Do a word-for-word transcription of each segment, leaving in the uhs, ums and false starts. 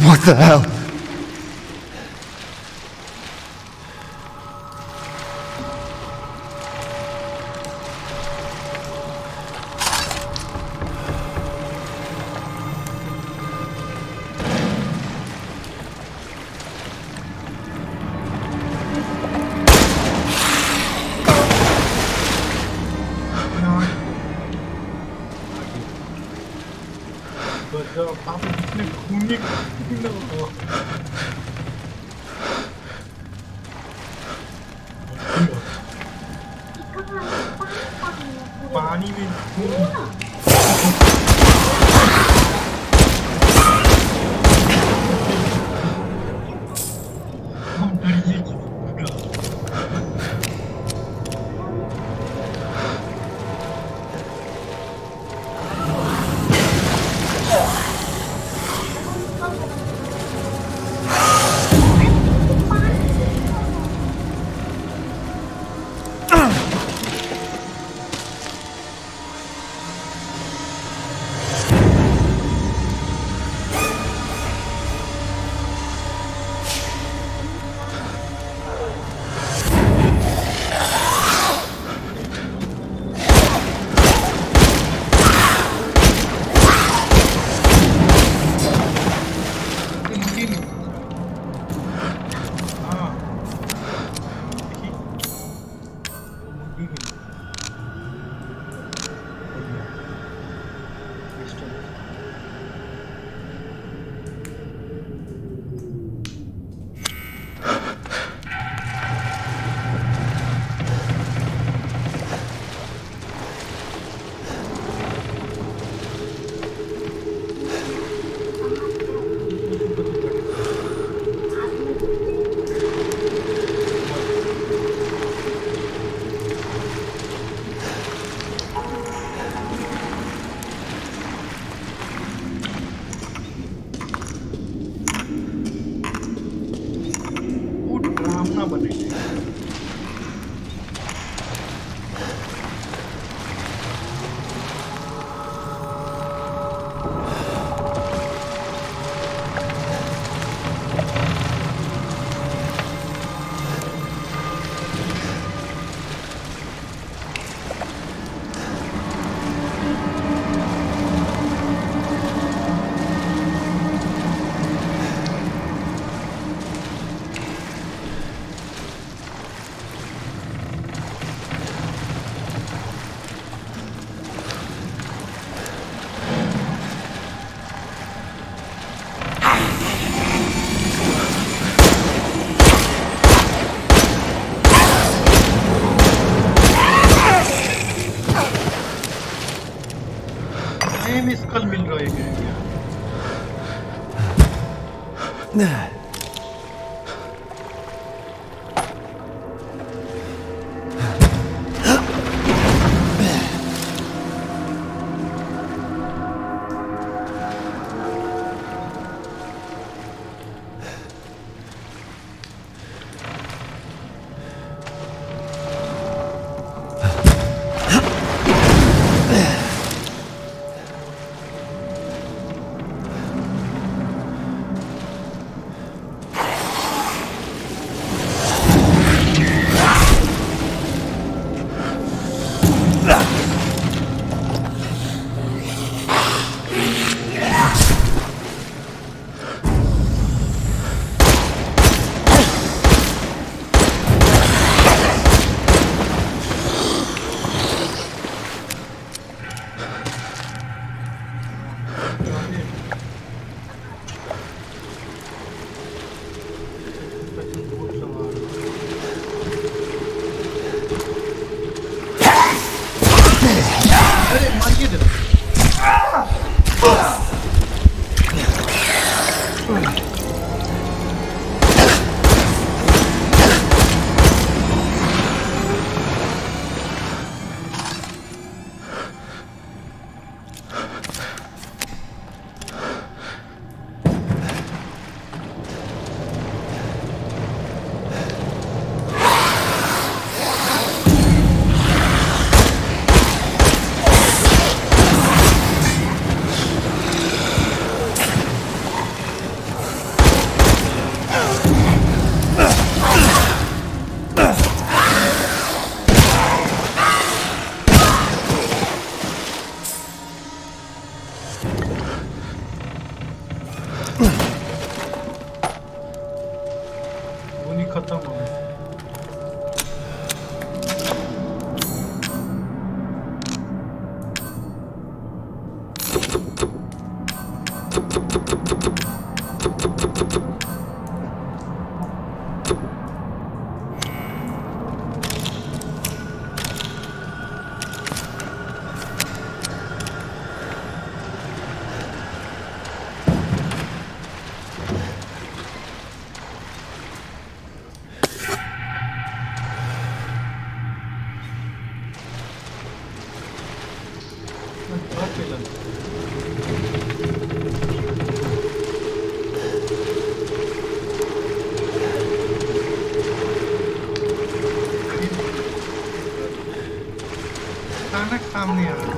What the hell? पानी में हम डरिए कल मिल रहा है क्या यार।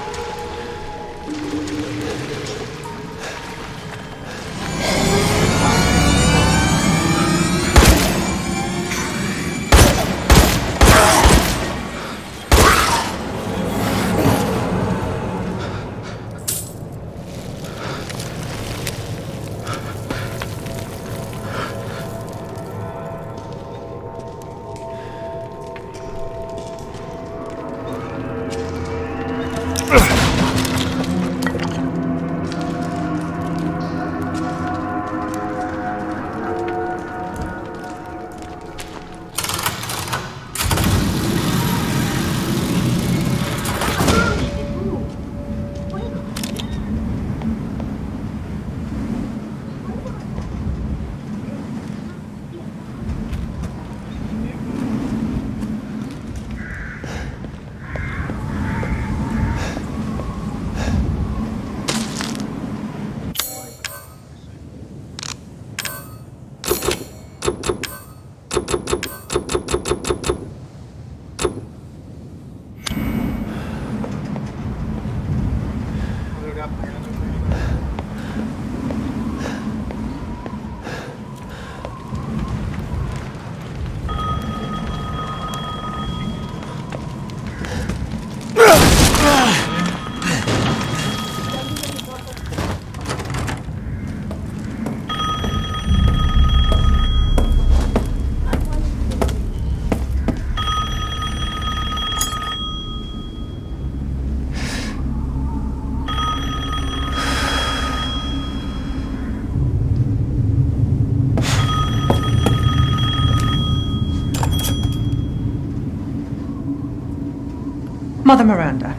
Mother Miranda,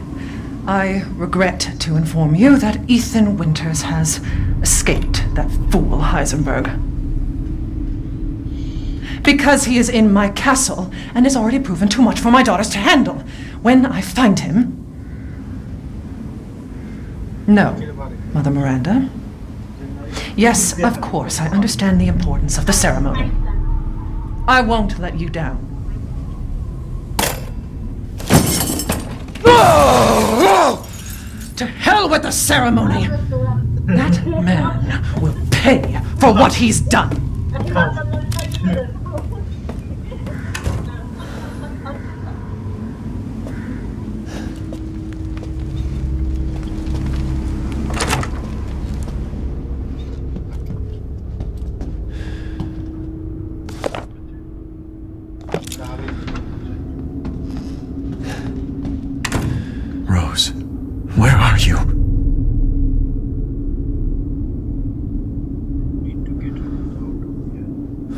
I regret to inform you that Ethan Winters has escaped that fool Heisenberg. Because he is in my castle and has already proven too much for my daughters to handle. When I find him... No, Mother Miranda. Yes, of course, I understand the importance of the ceremony. I won't let you down. To hell with the ceremony! That man will pay for what he's done! Rose, where are you? Need to get out of here.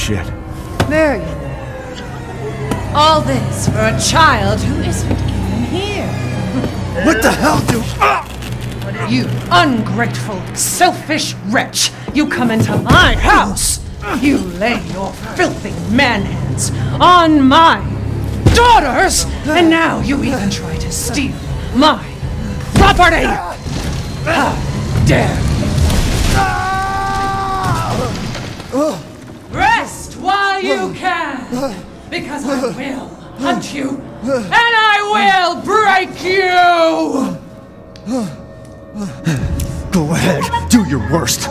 shit. There you are. All this for a child who isn't even here. What the hell do... Ah! You ungrateful, selfish wretch! You come into my house! You lay your filthy man-hands on my daughters! And now you even try to steal my property! How dare you! Rest while you can! Because I will hunt you! And I will break you! Go ahead, do your worst.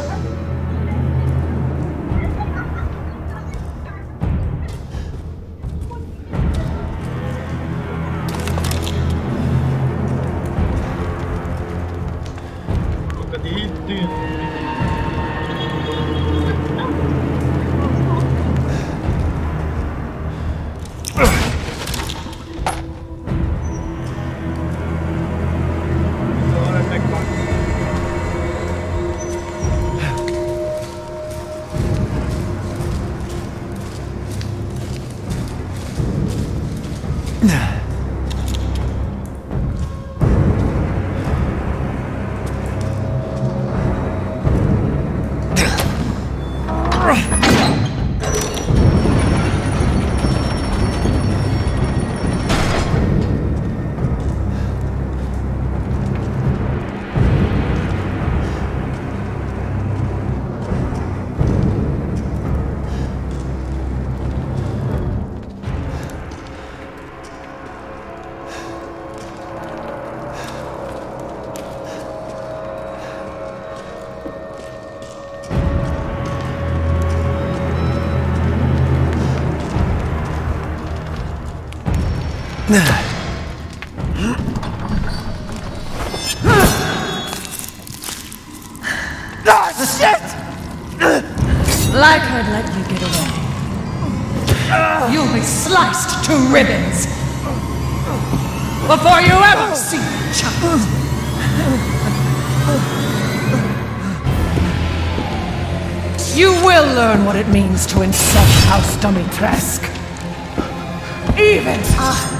Ah, shit! Like I'd let you get away. You'll be sliced to ribbons before you ever see a child. You will learn what it means to insult House Dimitrescu. Even I